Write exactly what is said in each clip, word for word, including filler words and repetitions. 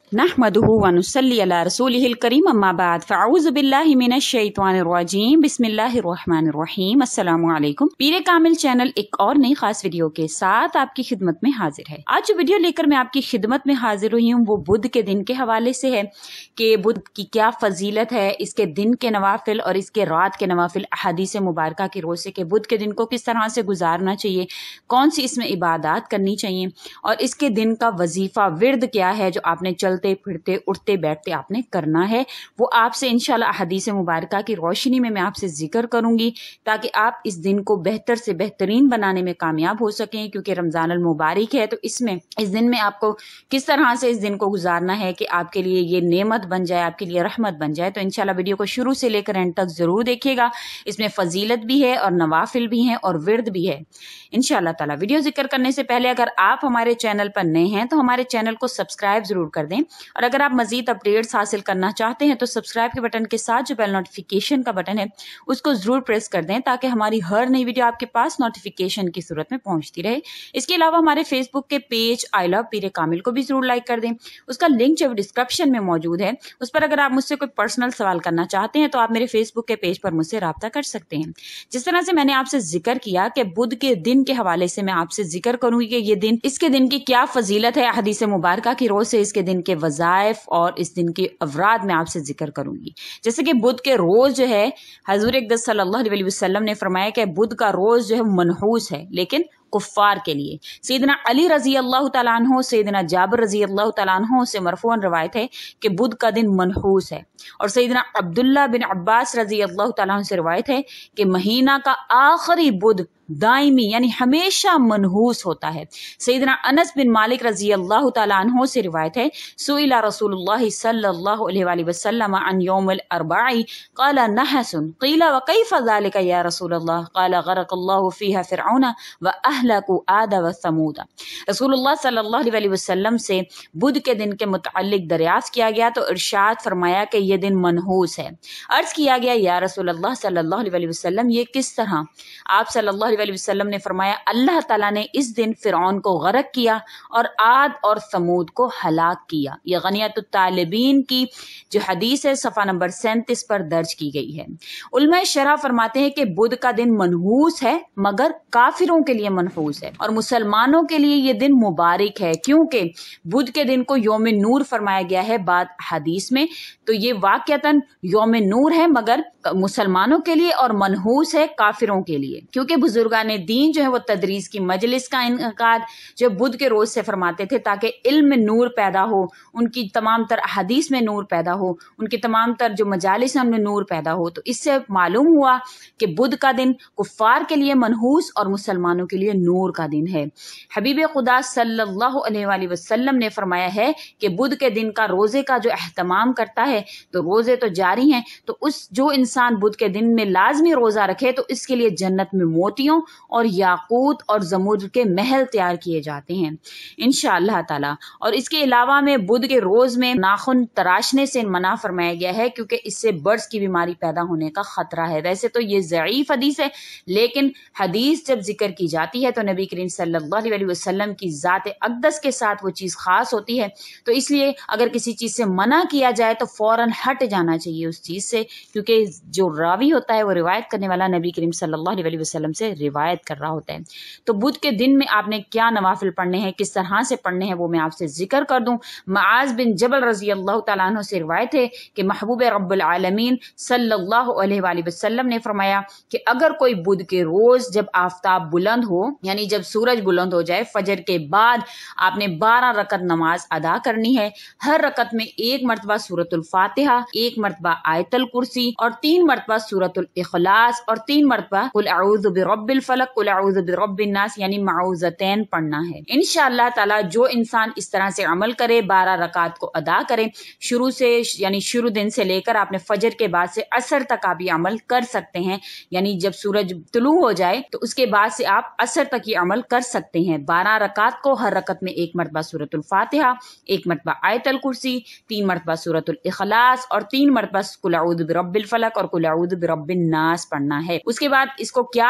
نحمده ونصلی علی رسولہ الکریم اما بعد فاعوذ باللہ من الشیطان الرجیم بسم اللہ الرحمن الرحیم السلام علیکم۔ پیر کامل چینل ایک اور نئی خاص ویڈیو کے ساتھ آپ کی خدمت میں حاضر ہے۔ آج جو ویڈیو لے کر میں آپ کی خدمت میں حاضر ہوئی ہوں وہ بدھ کے دن کے حوالے سے ہے کہ بدھ کی کیا فضیلت ہے، اس کے دن کے نوافل اور اس کے رات کے نوافل، احادیث مبارکہ کی روز سے کہ بدھ کے دن کو کس طرح سے گزارنا چاہیے، کون سی اس میں عبادات کرنی چاہیے، اور اس کے دن کا وظیفہ ورد کیا ہے جو آپ نے چلتے پھرتے اٹھتے بیٹھتے آپ نے کرنا ہے، وہ آپ سے انشاءاللہ احادیث مبارکہ کی روشنی میں میں آپ سے ذکر کروں گی تاکہ آپ اس دن کو بہتر سے بہترین بنانے میں کامیاب ہو سکیں، کیونکہ رمضان المبارک ہے تو اس میں اس دن میں آپ کو کس طرح سے اس دن کو گزارنا ہے کہ آپ کے لیے یہ نعمت بن جائے، آپ کے لیے رحمت بن جائے۔ تو انشاءاللہ ویڈیو کو شروع سے لے کر اینڈ تک ضرور دیکھیے گا، اس میں فضیلت بھی ہے اور نوافل بھی ہیں اور ورد بھی ہے انشاءاللہ تعالی۔ ویڈیو ذکر کرنے سے پہلے اگر آپ ہمارے چینل پر نئے ہیں تو ہمارے چینل کو سبسکرائب ضرور کر دیں، اور اگر آپ مزید اپڈیٹس حاصل کرنا چاہتے ہیں تو سبسکرائب کے بٹن کے ساتھ جو بیل نوٹیفیکیشن کا بٹن ہے اس کو ضرور پریس کر دیں تاکہ ہماری ہر نئی ویڈیو آپ کے پاس نوٹیفیکیشن کی صورت میں پہنچتی رہے۔ اس کے علاوہ ہمارے فیس بک کے پیج آئی لو پیر کامل کو بھی ضرور لائک کر دیں، اس کا لنک جو ڈسکرپشن میں موجود ہے اس پر اگر آپ مجھ سے کوئی پرسنل سوال کرنا چاہتے ہیں تو آپ میرے فیس بک کے پیج پر مجھ سے رابطہ کر سکتے ہیں۔ جس طرح سے میں نے آپ سے ذکر کیا کہ بدھ کے دن کے حوالے سے میں آپ سے ذکر کروں گی کہ یہ دن، اس کے دن کی کیا فضیلت ہے، حدیث مبارکہ کی روز سے اس کے دن کے وظائف اور اس دن کے اوراد میں آپ سے ذکر کروں گی۔ جیسے کہ بدھ کے روز جو ہے حضور اقدس صلی اللہ علیہ وسلم نے فرمایا کہ بدھ کا روز جو ہے منحوس ہے لیکن کفار کے لیے۔ سیدنا علی رضی اللہ تعالیٰ عنہ، سیدنا جابر رضی اللہ تعالیٰ عنہ سے مرفوعاً روایت ہے کہ بدھ کا دن منحوس ہے، اور سیدنا عبداللہ بن عباس رضی اللہ تعالیٰ عنہ سے روایت ہے کہ مہینہ کا آخری بدھ دائمی یعنی ہمیشہ منحوس ہوتا ہے۔ سیدنا انس بن مالک رضی اللہ تعالیٰ عنہ سے روایت ہے سئل رسول اللہ صلی اللہ علیہ وآلہ وسلم عن یوم الاربع قال نحس قیل وکیف ذلك یا رسول اللہ قال غرق اللہ فیہا فرعون واہلکوا عاد وثمود۔ رسول اللہ صلی اللہ علیہ وسلم سے بدھ کے دن کے متعلق دریافت کیا گیا تو ارشاد فرمایا کہ یہ دن منحوس ہے۔ عرض کیا گیا یا رسول اللہ صلی اللہ علیہ وسلم یہ کس طرح؟ آپ صلی اللہ علیہ وسلم نے فرمایا اللہ تعالیٰ نے اس دن فرعون کو غرق کیا اور عاد اور ثمود کو ہلاک کیا۔ یہ غنیۃ الطالبین کی جو حدیث ہے صفحہ نمبر سینتیس پر درج کی گئی ہے۔ علماء شرح فرماتے ہیں کہ بدھ کا دن منحوس ہے مگر کافروں کے لیے منحوس ہے، اور مسلمانوں کے لیے یہ دن مبارک ہے، کیونکہ بدھ کے دن کو یوم نور فرمایا گیا ہے بعد حدیث میں، تو یہ واقعتاً یوم نور ہے مگر مسلمانوں کے لیے اور منحوس ہے کافروں کے لیے، کیونکہ بزرگان دین جو ہے وہ تدریس کی مجلس کا انعقاد جو بدھ کے روز سے فرماتے تھے تاکہ علم میں نور پیدا ہو، ان کی تمام تر احادیث میں نور پیدا ہو، ان کی تمام تر جو مجالس ہیں ان میں نور پیدا ہو۔ تو اس سے معلوم ہوا کہ بدھ کا دن کفار کے لیے منحوس اور مسلمانوں کے لیے نور کا دن ہے۔ حبیب خدا صلی اللہ علیہ وآلہ وسلم نے فرمایا ہے کہ بدھ کے دن کا روزے کا جو اہتمام کرتا ہے تو روزے تو جاری ہیں، تو اس جو انسان بدھ کے دن میں لازمی روزہ رکھے تو اس کے لیے جنت میں موتیوں اور یاقوت اور زمرد کے محل تیار کیے جاتے ہیں انشاءاللہ تعالی۔ اور اس کے علاوہ میں بدھ کے روز میں ناخن تراشنے سے منع فرمایا گیا ہے کیونکہ اس سے برس کی بیماری پیدا ہونے کا خطرہ ہے۔ ویسے تو یہ ضعیف حدیث ہے لیکن حدیث جب ذکر کی جاتی ہے تو نبی کریم صلی اللہ علیہ وسلم کی ذات اقدس کے ساتھ وہ چیز خاص ہوتی ہے، تو اس لیے اگر کسی چیز سے منع کیا جائے تو فوراً ہٹ جانا چاہیے اس چیز سے، کیونکہ جو راوی ہوتا ہے وہ روایت کرنے والا نبی کریم صلی اللہ علیہ وسلم سے روایت کر رہا ہوتا ہے۔ تو بدھ کے دن میں آپ نے کیا نوافل پڑھنے ہیں، کس طرح سے پڑھنے ہیں، وہ میں آپ سے ذکر کر دوں۔ معاذ بن جبل رضی اللہ تعالیٰ عنہ سے روایت ہے کہ محبوب رب العالمین صلی اللہ علیہ وآلہ وسلم نے فرمایا کہ اگر کوئی بدھ کے روز جب آفتاب بلند ہو یعنی جب سورج بلند ہو جائے فجر کے بعد آپ نے بارہ رکعت نماز ادا کرنی ہے، ہر رکعت میں ایک مرتبہ سورۃ الفاتحہ، ایک مرتبہ آیت الکرسی اور تین مرتبہ سورۃ الاخلاص اور تین مرتبہ قل اعوذ برب الفلق قل اعوذ برب الناس یعنی معوذتین پڑھنا ہے۔ انشاءاللہ تعالی جو انسان اس طرح سے عمل کرے، بارہ رکعات کو ادا کرے، شروع سے یعنی شروع دن سے لے کر آپ نے فجر کے بعد سے عصر تک آپ یہ عمل کر سکتے ہیں، یعنی جب سورج طلوع ہو جائے تو اس کے بعد سے آپ عصر تک یہ عمل کر سکتے ہیں۔ بارہ رکعات کو ہر رکعت میں ایک مرتبہ سورۃ الفاتحہ، ایک مرتبہ آیت الکرسی، تین مرتبہ سورۃ الاخلاص اور تین مرتبہ قل اعوذ برب الفلق اور قل اعوذ برب الناس پڑھنا ہے۔ اس کے بعد اس کو کیا اس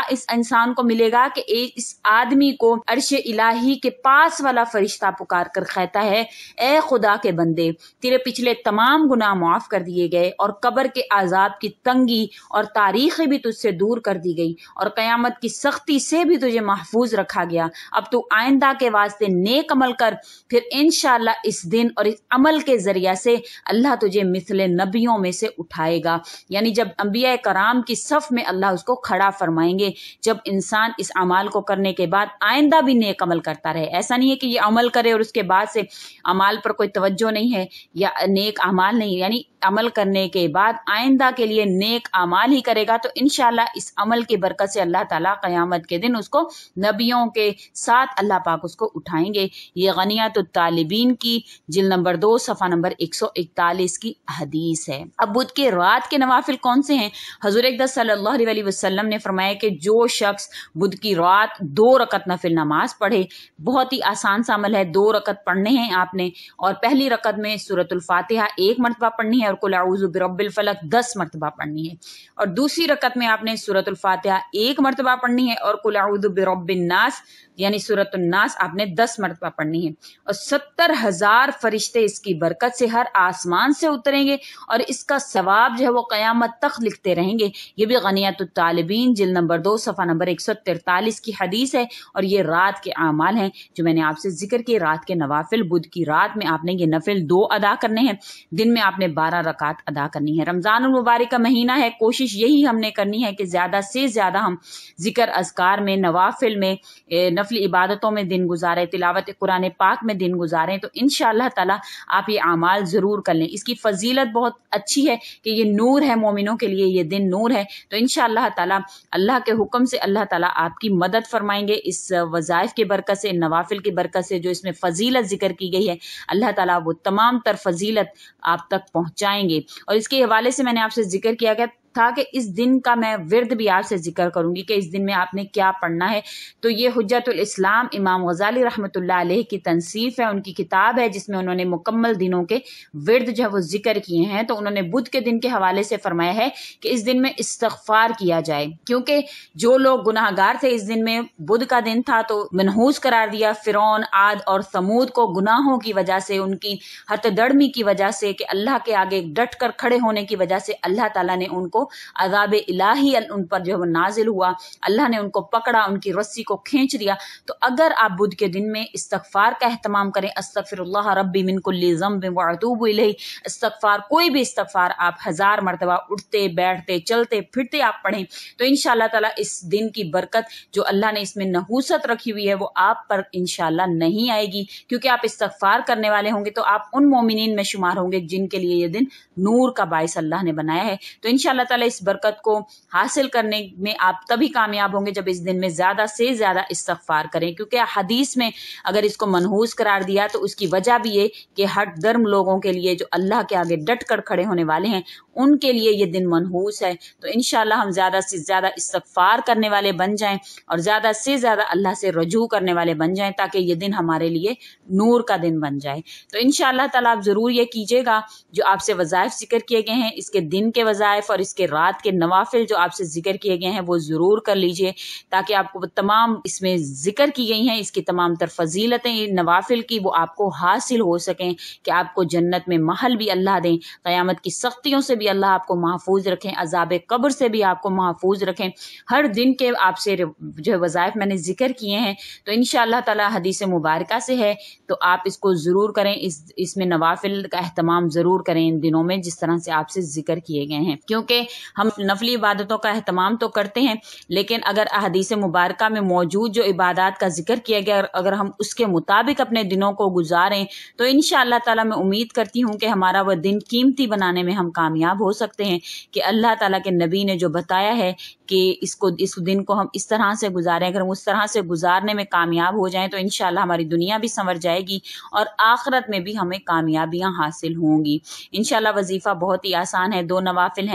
انسان کو ملے گا کہ اس آدمی کو عرش الہی کے پاس والا فرشتہ پکار کر کہتا ہے اے خدا کے بندے تیرے پچھلے تمام گناہ معاف کر دیے گئے اور قبر کے عذاب کی تنگی اور تاریخی بھی تجھ سے دور کر دی گئی اور قیامت کی سختی سے بھی تجھے محفوظ رکھا گیا، اب تو آئندہ کے واسطے نیک عمل کر، پھر انشاءاللہ اس دن اور اس عمل کے ذریعہ سے اللہ تجھے مثل نبیوں میں سے اٹھائے گا۔ یعنی جب انبیاء کرام کی صف میں اللہ اس کو کھڑا فرمائیں گے، جب انسان اس عمل کو کرنے کے بعد آئندہ بھی نیک عمل کرتا رہے، ایسا نہیں ہے کہ یہ عمل کرے اور اس کے بعد سے عمل پر کوئی توجہ نہیں ہے یا نیک اعمال نہیں، یعنی عمل کرنے کے بعد آئندہ کے لیے نیک اعمال ہی کرے گا تو انشاءاللہ اس عمل کی برکت سے اللہ تعالیٰ قیامت کے دن اس کو نبیوں کے ساتھ اللہ پاک اس کو اٹھائیں گے۔ یہ غنیات الطالبین کی جلد نمبر دو صفحہ نمبر ایک سو اکتالیس کی حدیث ہے۔ اب بدھ کے رات کے نوافل کون سے ہیں؟ حضور اقدس صلی اللہ علیہ وسلم نے فرمایا کہ جو شخص بدھ کی رات دو رکعت نفل نماز پڑھے، بہت ہی آسان سا عمل ہے، دو رکعت پڑھنے ہیں آپ نے، اور پہلی رکعت میں سورۃ الفاتحہ ایک مرتبہ پڑھنی ہے اور قل اعوذ برب الفلق دس مرتبہ پڑھنی ہے، اور دوسری رکعت میں آپ نے سورۃ الفاتحہ ایک مرتبہ پڑھنی ہے اور قل اعوذ برب الناس یعنی سورۃ الناس آپ نے دس مرتبہ پڑھنی ہے، اور ستر ہزار فرشتے اس کی برکت سے ہر آسمان سے اتریں گے اور اس کا ثواب جو ہے وہ قیامت تک لکھتے رہیں گے۔ یہ بھی غنیات الطالبین جلد نمبر دو صفحہ نمبر ایک سو تینتالیس کی حدیث ہے، اور یہ رات کے اعمال ہیں جو میں نے آپ سے ذکر کیے۔ رات کے نوافل، بدھ کی رات میں آپ نے یہ نفل دو ادا کرنے ہیں، دن میں آپ نے بارہ رکعت ادا کرنی ہے۔ رمضان المبارک کا مہینہ ہے، کوشش یہی ہم نے کرنی ہے کہ زیادہ سے زیادہ ہم ذکر اذکار میں، نوافل میں، نفل عبادتوں میں دن گزارے، تلاوت قرآن پاک میں دن گزاریں، تو انشاءاللہ تعالی آپ یہ اعمال ضرور کر لیں۔ اس کی فضیلت بہت اچھی ہے کہ یہ نور ہے، مومنوں کے لیے یہ دن نور ہے، تو انشاءاللہ تعالی اللہ کے حکم سے اللہ تعالی آپ کی مدد فرمائیں گے اس وظائف کی برکت سے، نوافل کی برکت سے، جو اس میں فضیلت ذکر کی گئی ہے اللہ تعالی وہ تمام تر فضیلت آپ تک پہنچائیں گے۔ اور اس کے حوالے سے میں نے آپ سے ذکر کیا گیا تھا کہ اس دن کا میں ورد بھی آپ سے ذکر کروں گی کہ اس دن میں آپ نے کیا پڑھنا ہے، تو یہ حجت الاسلام امام غزالی رحمۃ اللہ علیہ کی تنصیف ہے، ان کی کتاب ہے جس میں انہوں نے مکمل دنوں کے ورد جو ہے وہ ذکر کیے ہیں۔ تو انہوں نے بدھ کے دن کے حوالے سے فرمایا ہے کہ اس دن میں استغفار کیا جائے، کیونکہ جو لوگ گناہ گار تھے اس دن میں، بدھ کا دن تھا تو منحوس قرار دیا فرعون، عاد اور ثمود کو گناہوں کی وجہ سے، ان کی ہت دڑمی کی وجہ سے کہ اللہ کے آگے ڈٹ کر کھڑے ہونے کی وجہ سے اللہ تعالیٰ نے ان کو عذاب الہی ان پر جو نازل ہوا، اللہ نے ان کو پکڑا، ان کی رسی کو کھینچ دیا۔ تو اگر آپ بدھ کے دن میں استغفار کا اہتمام کریں، استغفر اللہ ربی من کل ذنب واتوب الیہ، استغفار کوئی بھی استغفار آپ ہزار مرتبہ اٹھتے بیٹھتے چلتے پھرتے آپ پڑھیں، تو انشاءاللہ تعالی اس دن کی برکت جو اللہ نے اس میں نحوست رکھی ہوئی ہے وہ آپ پر انشاءاللہ نہیں آئے گی، کیونکہ آپ استغفار کرنے والے ہوں گے تو آپ ان مومنین میں شمار ہوں گے جن کے لیے یہ دن نور کا باعث اللہ نے بنایا ہے۔ تو انشاءاللہ تعالی اس برکت کو حاصل کرنے میں آپ تبھی کامیاب ہوں گے جب اس دن میں زیادہ سے زیادہ استغفار کریں، کیونکہ حدیث میں اگر اس کو منحوس قرار دیا تو اس کی وجہ بھی یہ کہ ہٹ درم لوگوں کے لیے جو اللہ کے آگے ڈٹ کر کھڑے ہونے والے ہیں ان کے لیے یہ دن منحوس ہے۔ تو انشاءاللہ ہم زیادہ سے زیادہ استغفار کرنے والے بن جائیں اور زیادہ سے زیادہ اللہ سے رجوع کرنے والے بن جائیں تاکہ یہ دن ہمارے لیے نور کا دن بن جائے۔ تو انشاءاللہ تعالیٰ آپ ضرور یہ کیجیے گا جو آپ سے وظائف ذکر کیے گئے ہیں، اس کے دن کے وظائف اور اس کے رات کے نوافل جو آپ سے ذکر کیے گئے ہیں وہ ضرور کر لیجئے، تاکہ آپ کو تمام اس میں ذکر کی گئی ہیں اس کی تمام تر فضیلتیں نوافل کی وہ آپ کو حاصل ہو سکیں، کہ آپ کو جنت میں محل بھی اللہ دیں، قیامت کی سختیوں سے بھی اللہ آپ کو محفوظ رکھیں، عذاب قبر سے بھی آپ کو محفوظ رکھیں۔ ہر دن کے آپ سے جو وظائف میں نے ذکر کیے ہیں تو انشاءاللہ تعالی حدیث مبارکہ سے ہے، تو آپ اس کو ضرور کریں، اس اس میں نوافل کا اہتمام ضرور کریں ان دنوں میں جس طرح سے آپ سے ذکر کیے گئے ہیں، کیونکہ ہم نفلی عبادتوں کا اہتمام تو کرتے ہیں لیکن اگر احادیث مبارکہ میں موجود جو عبادات کا ذکر کیا گیا اگر ہم اس کے مطابق اپنے دنوں کو گزاریں تو انشاءاللہ تعالی میں امید کرتی ہوں کہ ہمارا وہ دن قیمتی بنانے میں ہم کامیاب ہو سکتے ہیں، کہ اللہ تعالیٰ کے نبی نے جو بتایا ہے کہ اس کو اس دن کو ہم اس طرح سے گزاریں، اگر ہم اس طرح سے گزارنے میں کامیاب ہو جائیں تو انشاءاللہ ہماری دنیا بھی سنور جائے گی اور آخرت میں بھی ہمیں کامیابیاں حاصل ہوں گی۔ انشاءاللہ وظیفہ بہت ہی آسان ہے، دو نوافل ہیں، بارہ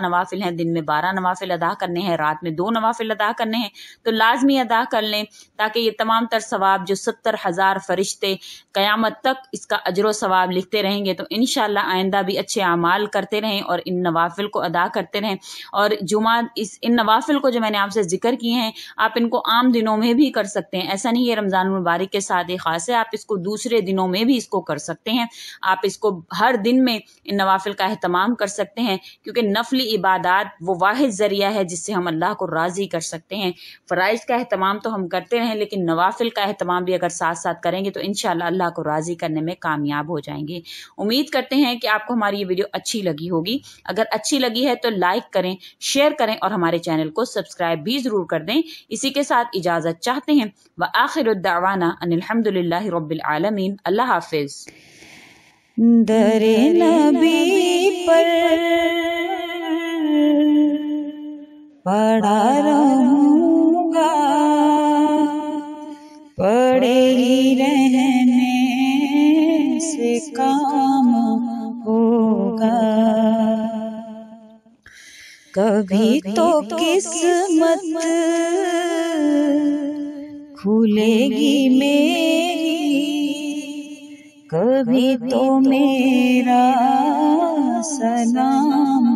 نوافل ہیں، دن میں بارہ نوافل ادا کرنے ہیں، رات میں دو نوافل ادا کرنے ہیں، تو لازمی ادا کر لیں تاکہ یہ تمام تر ثواب جو ستر ہزار فرشتے قیامت تک اس کا اجر و ثواب لکھتے رہیں گے، تو انشاءاللہ آئندہ بھی اچھے اعمال کرتے رہیں اور ان نوافل کو ادا کرتے رہیں۔ اور جمعہ اس ان نوافل کو جو میں نے آپ سے ذکر کیے ہیں، آپ ان کو عام دنوں میں بھی کر سکتے ہیں، ایسا نہیں ہے رمضان المبارک کے ساتھ ہی خاص ہے، آپ اس کو دوسرے دنوں میں بھی اس کو کر سکتے ہیں۔ آپ اس کو ہر دن میں ان نوافل کا اہتمام کر سکتے ہیں، کیونکہ نفلی عبادات وہ واحد ذریعہ ہے جس سے ہم اللہ کو راضی کر سکتے ہیں۔ فرائض کا اہتمام تو ہم کرتے رہیں، لیکن نوافل کا اہتمام بھی اگر ساتھ ساتھ کریں گے تو انشاءاللہ اللہ کو راضی کرنے میں کامیاب ہو جائیں گے۔ امید کرتے ہیں کہ آپ کو ہماری یہ ویڈیو اچھی لگی ہوگی۔ اگر اچھی لگی ہے تو لائک کریں، شیئر کریں اور ہمارے چینل کو سبسکرائب بھی ضرور کر دیں۔ اسی کے ساتھ اجازت چاہتے ہیں، وآخر الدعوانا ان الحمدللہ رب العالمین۔ اللہ حافظ۔ در نبی پر پڑا رہوں گا، پڑے ہی رہنے سے کام ہوگا، کبھی تو قسمت کھلے گی میری، کبھی تو میرا سلام